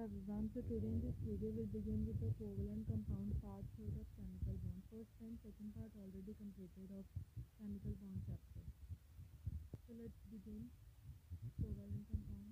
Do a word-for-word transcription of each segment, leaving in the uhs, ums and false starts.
everyone. So today in this video we'll begin with the covalent compound part third of chemical bond. First and second part already completed of chemical bond chapter. So let's begin covalent compound.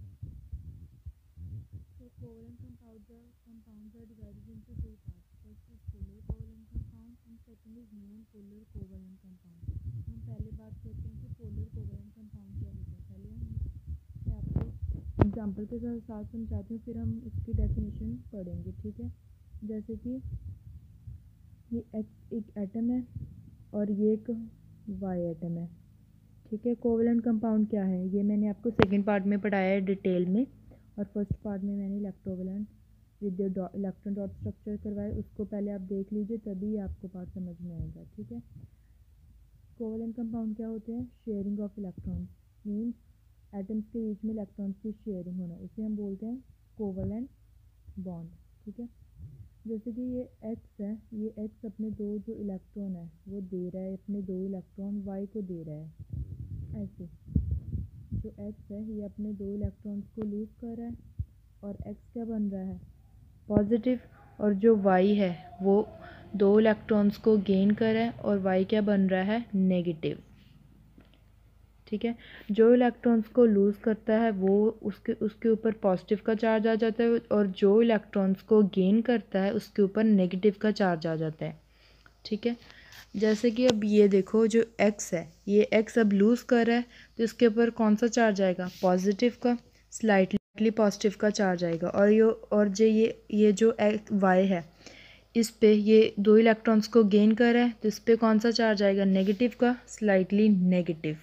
So covalent compounds are, compounds are divided into two parts. First is polar covalent compound and second is non-polar covalent compound. हम पहले बात करते हैं कि polar covalent compound क्या होता है. पहले हम मैं आपको एग्जाम्पल के साथ समझाती हूँ, फिर हम इसकी डेफिनेशन पढ़ेंगे. ठीक है, जैसे कि ये एक्स एक एटम है और ये एक वाई एटम है. ठीक है, कोवलेंट कंपाउंड क्या है ये मैंने आपको सेकंड पार्ट में पढ़ाया है डिटेल में, और फर्स्ट पार्ट में मैंने electrovalent with electron dot structure करवाया. उसको पहले आप देख लीजिए, तभी आपको पार्ट समझ में आएगा. ठीक है, कोवलेंट कंपाउंड क्या होते हैं? Sharing of electrons, means atoms के बीच में इलेक्ट्रॉन्स की शेयरिंग होना, इसे हम बोलते हैं कोवलेंट बॉन्ड. ठीक है, जैसे कि ये एक्स है, ये एक्स अपने दो जो इलेक्ट्रॉन है वो दे रहा है, अपने दो इलेक्ट्रॉन वाई को दे रहा है. ऐसे जो एक्स है ये अपने दो इलेक्ट्रॉन्स को लूज कर रहा है और एक्स क्या बन रहा है? पॉजिटिव. और जो वाई है वो दो इलेक्ट्रॉन्स को गेन कर रहा है और वाई क्या बन रहा है? नेगेटिव. ठीक है, जो इलेक्ट्रॉन्स को लूज़ करता है वो उसके उसके ऊपर पॉजिटिव का चार्ज आ जाता है, और जो इलेक्ट्रॉन्स को गेन करता है उसके ऊपर नेगेटिव का चार्ज आ जाता है. ठीक है, जैसे कि अब ये देखो, जो एक्स है ये एक्स अब लूज़ कर रहा है तो इसके ऊपर कौन सा चार्ज आएगा? पॉजिटिव का, स्लाइटली पॉजिटिव का चार्ज आएगा. और ये और जो ये ये जो वाई है इस पे ये दो इलेक्ट्रॉन्स को गेन कर रहा है तो इस पर कौन सा चार्ज आएगा? नेगेटिव का, स्लाइटली नेगेटिव.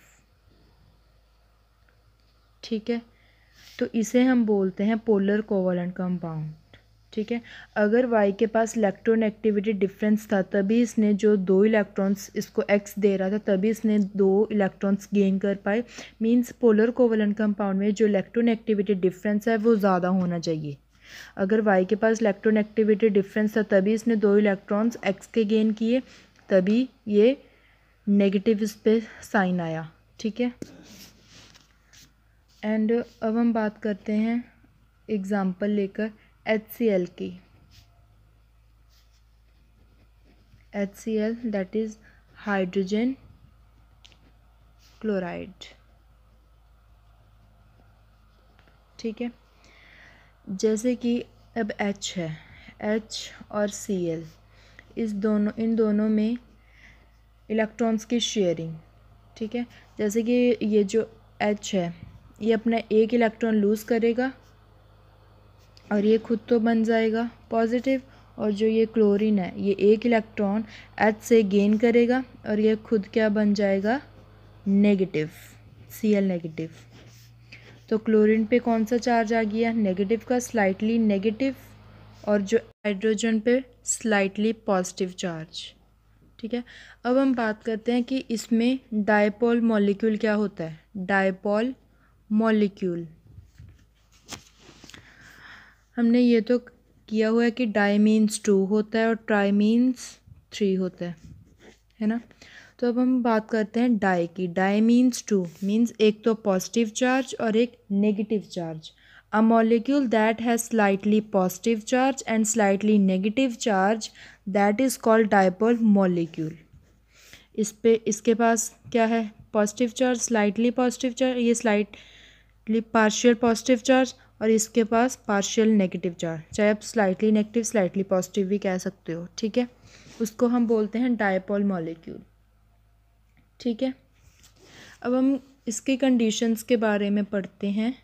ठीक है, तो इसे हम बोलते हैं पोलर कोवलेंट कंपाउंड. ठीक है, अगर वाई के पास इलेक्ट्रोनेगेटिविटी डिफरेंस था तभी इसने जो दो इलेक्ट्रॉन्स इसको एक्स दे रहा था तभी इसने दो इलेक्ट्रॉन्स गेन कर पाए. मींस पोलर कोवलेंट कंपाउंड में जो इलेक्ट्रोनेगेटिविटी डिफरेंस है वो ज़्यादा होना चाहिए. अगर वाई के पास इलेक्ट्रोनेगेटिविटी डिफरेंस था तभी इसने दो इलेक्ट्रॉन्स एक्स के गेन किए, तभी ये नेगेटिव इस पर साइन आया. ठीक है, एंड अब हम बात करते हैं एग्ज़ाम्पल लेकर एच सी एल की. H C L that is hydrogen chloride. ठीक है, जैसे कि अब H है, H और सी एल, इस दोनों इन दोनों में इलेक्ट्रॉन्स की शेयरिंग. ठीक है, जैसे कि ये जो H है ये अपना एक इलेक्ट्रॉन लूज़ करेगा और ये खुद तो बन जाएगा पॉजिटिव, और जो ये क्लोरीन है ये एक इलेक्ट्रॉन H से गेन करेगा और ये खुद क्या बन जाएगा? Negative, C L negative. तो क्लोरीन पे कौन सा चार्ज आ गया? नेगेटिव का, स्लाइटली नेगेटिव. और जो हाइड्रोजन पे स्लाइटली पॉजिटिव चार्ज. ठीक है, अब हम बात करते हैं कि इसमें डायपोल मॉलिक्यूल क्या होता है. डायपोल मॉलिक्यूल हमने ये तो किया हुआ है कि डाई मीन्स टू होता है और ट्राई मीन्स थ्री होता है, है ना. तो अब हम बात करते हैं डाई की. डाई मीन्स टू, मीन्स एक तो पॉजिटिव चार्ज और एक negative charge. A molecule that has slightly positive charge and slightly negative charge that is called dipole molecule. इस पे इसके पास क्या है? Positive charge, slightly positive charge, ये स्लाइटली पार्शियल पॉजिटिव चार्ज, और इसके पास पार्शियल नेगेटिव चार्ज. चाहे आप स्लाइटली नेगेटिव स्लाइटली पॉजिटिव भी कह सकते हो. ठीक है, उसको हम बोलते हैं डायपोल मॉलिक्यूल. ठीक है, अब हम इसके कंडीशंस के बारे में पढ़ते हैं.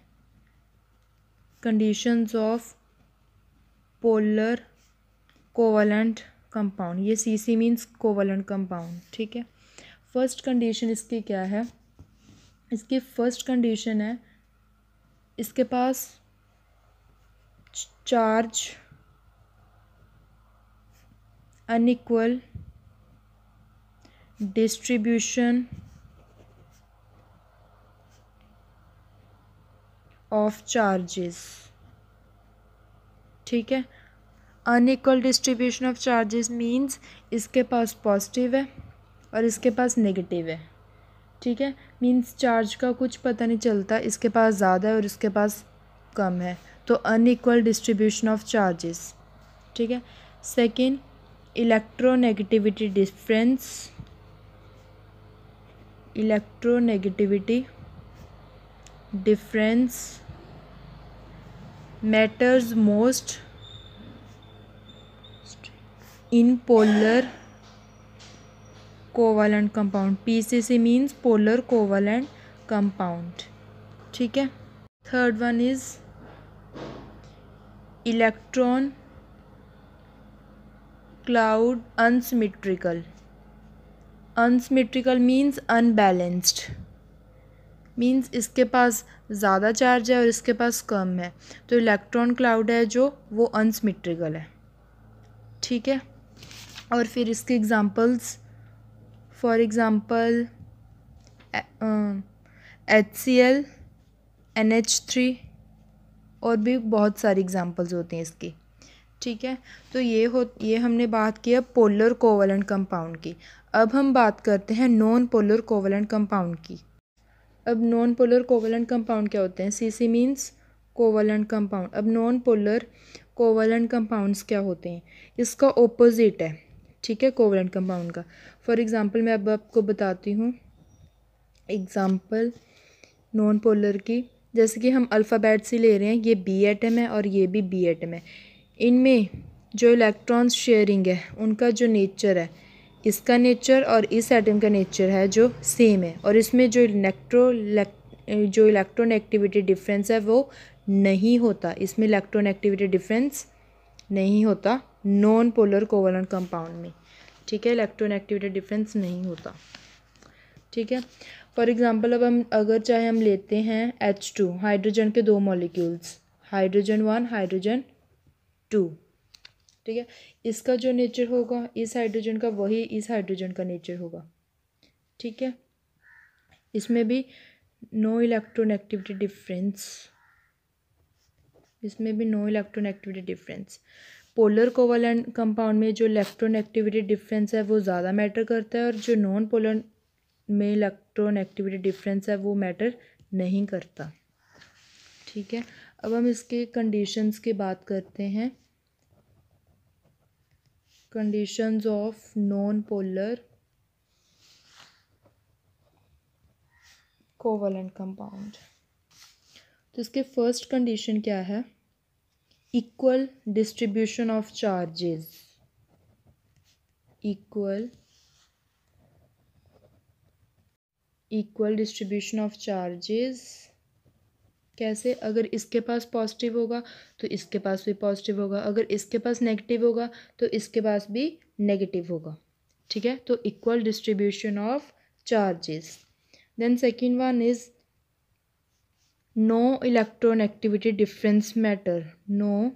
Conditions of polar covalent compound. ये C C means covalent compound. ठीक है, फर्स्ट कंडीशन इसकी क्या है? इसकी फर्स्ट कंडीशन है इसके पास charge unequal distribution of charges. ठीक है, unequal distribution of charges means इसके पास पॉजिटिव है और इसके पास नेगेटिव है. ठीक है, मीन्स चार्ज का कुछ पता नहीं चलता, इसके पास ज़्यादा है और इसके पास कम है, तो अनइक्वल डिस्ट्रीब्यूशन ऑफ चार्जेस, ठीक है। Second, electronegativity difference, electronegativity difference matters most in polar covalent compound. PCC means polar covalent compound, ठीक है। Third one is electron cloud unsymmetrical. Unsymmetrical means unbalanced, means इसके पास ज़्यादा चार्ज है और इसके पास कम है, तो इलेक्ट्रॉन क्लाउड है जो वो अनसिमेट्रिकल है, ठीक है। और फिर इसके examples, for example H C L, N H three और भी बहुत सारी एग्जांपल्स होती हैं इसकी, ठीक है। तो ये हो ये हमने बात की है पोलर कोवलेंट कंपाउंड की। अब हम बात करते हैं नॉन पोलर कोवलेंट कंपाउंड की। अब नॉन पोलर कोवलेंट कंपाउंड क्या होते हैं? C C means covalent compound. अब नॉन पोलर कोवलेंट कंपाउंड्स क्या होते हैं? इसका ऑपोजिट है, ठीक है, कोवलेंट कंपाउंड का। फॉर एग्जांपल मैं अब आपको बताती हूँ एग्जांपल नॉन पोलर की। जैसे कि हम अल्फ़ाबेट से ले रहे हैं, ये बी एटम है और ये भी बी एटम है। इनमें जो इलेक्ट्रॉन्स शेयरिंग है उनका जो नेचर है, इसका नेचर और इस एटम का नेचर है जो सेम है, और इसमें जो इलेक्ट्रो जो इलेक्ट्रॉन एक्टिविटी डिफरेंस है वो नहीं होता। इसमें इलेक्ट्रॉन एक्टिविटी डिफरेंस नहीं होता नॉन पोलर कोवलेंट कंपाउंड में, ठीक है। इलेक्ट्रॉन एक्टिविटी डिफरेंस नहीं होता, ठीक है। फॉर एग्जांपल अब हम अगर चाहे हम लेते हैं एच टू, हाइड्रोजन के दो molecules, hydrogen one, hydrogen two, ठीक है। इसका जो नेचर होगा इस हाइड्रोजन का वही इस हाइड्रोजन का नेचर होगा, ठीक है। इसमें भी नो इलेक्ट्रॉन एक्टिविटी डिफरेंस, इसमें भी no electron activity difference. Polar covalent compound में जो इलेक्ट्रॉन एक्टिविटी डिफरेंस है वो ज़्यादा मैटर करता है, और जो नॉन पोलर में इलेक्ट्रॉन एक्टिविटी डिफरेंस है वो मैटर नहीं करता, ठीक है। अब हम इसके कंडीशंस की बात करते हैं। Conditions of non polar covalent compound. तो इसके फर्स्ट कंडीशन क्या है? Equal distribution of charges, equal equal distribution of charges. कैसे? अगर इसके पास पॉजिटिव होगा तो इसके पास भी पॉजिटिव होगा, अगर इसके पास नेगेटिव होगा तो इसके पास भी नेगेटिव होगा, ठीक है। तो equal distribution of charges. Then second one is no electron activity difference matter, no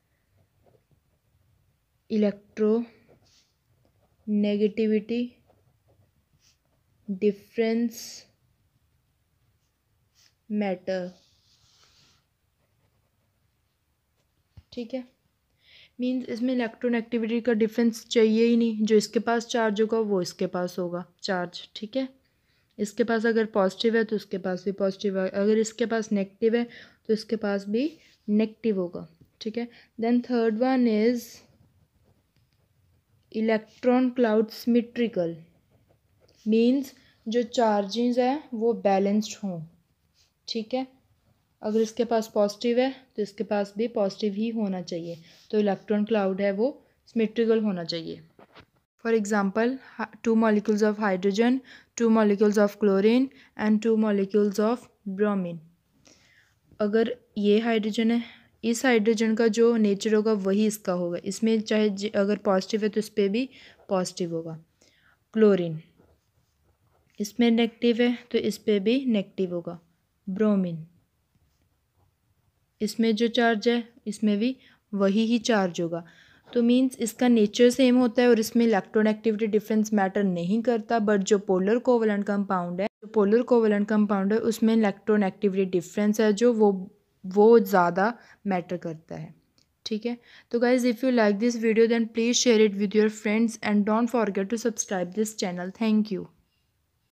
electro negativity difference matter, ठीक है। मीन्स इसमें इलेक्ट्रॉन एक्टिविटी का डिफरेंस चाहिए ही नहीं, जो इसके पास चार्ज होगा वो इसके पास होगा चार्ज, ठीक है। इसके पास अगर पॉजिटिव है तो इसके पास भी पॉजिटिव है, अगर इसके पास नेगेटिव है तो इसके पास भी नेगेटिव होगा, ठीक है। Then third one is electron cloud symmetrical, means जो चार्जेस हैं वो बैलेंस्ड हों, ठीक है। अगर इसके पास पॉजिटिव है तो इसके पास भी पॉजिटिव ही होना चाहिए, तो इलेक्ट्रॉन क्लाउड है वो सिमेट्रिकल होना चाहिए। For example two molecules of hydrogen, two molecules of chlorine and two molecules of bromine. अगर ये हाइड्रोजन है, इस हाइड्रोजन का जो नेचर होगा वही इसका होगा, इसमें चाहे अगर पॉजिटिव है तो इस पर भी पॉजिटिव होगा। क्लोरीन, इसमें नेगेटिव है तो इस पर भी नेगेटिव होगा। ब्रोमीन, इसमें जो चार्ज है इसमें भी वही ही चार्ज होगा। तो मीन्स इसका नेचर सेम होता है और इसमें इलेक्ट्रॉन एक्टिविटी डिफरेंस मैटर नहीं करता। बट जो पोलर कोवलेंट कंपाउंड है, जो पोलर कोवलेंट कंपाउंड है उसमें इलेक्ट्रॉन एक्टिविटी डिफरेंस है जो वो वो ज़्यादा मैटर करता है, ठीक है। तो guys if you like this video then please share it with your friends and don't forget to subscribe this channel. Thank you.